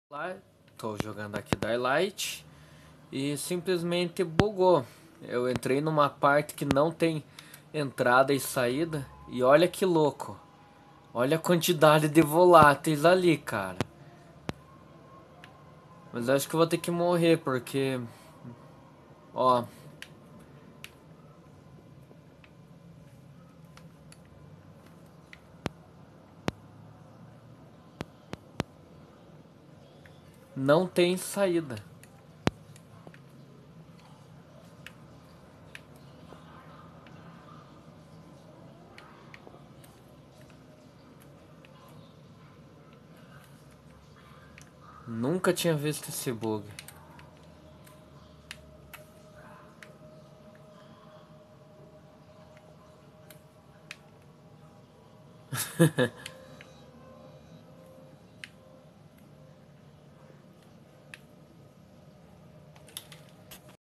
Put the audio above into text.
Lá, tô jogando aqui Daylight e simplesmente bugou. Eu entrei numa parte que não tem entrada e saída e olha que louco. Olha a quantidade de voláteis ali, cara. Mas eu acho que eu vou ter que morrer porque, ó, não tem saída. Nunca tinha visto esse bug.